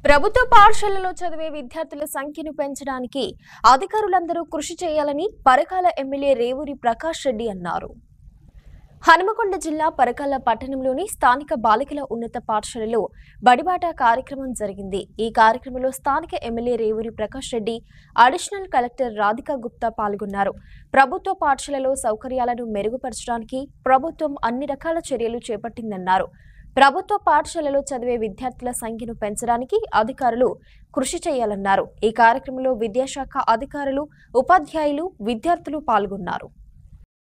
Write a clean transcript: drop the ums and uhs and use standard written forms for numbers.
ప్రభుత్వ పాఠశాలలో చదివే విద్యార్థుల సంఖ్యను పెంచడానికి అధికారులందరూ కృషి చేయాలని పరకాల ఎమ్మెల్యే రేవూరి ప్రకాష్ రెడ్డి అన్నారు. హనుమకొండ జిల్లా పరకాల పట్టణంలోని స్థానిక బాలికల ఉన్నత పాఠశాలలో బడిబాట కార్యక్రమం జరిగింది. ఈ కార్యక్రమంలో స్థానిక MLA Revuri Prakash Reddy, additional collector Radhika Gupta పాల్గొన్నారు. ప్రభుత్వ పాఠశాలలో సౌకర్యాలను మెరుగుపరచడానికి ప్రభుత్వం అన్ని రకాల చర్యలు చేపట్టిందన్నారు. ప్రభుత్వ పాఠశాలలో చదివే విద్యార్థుల సంఖ్యను పెంచడానికి అధికారులు కృషి చేయాలన్నారు. ఈ కార్యక్రమంలో విద్యాశాఖ అధికారులు, ఉపాధ్యాయులు, విద్యార్థులు పాల్గొన్నారు.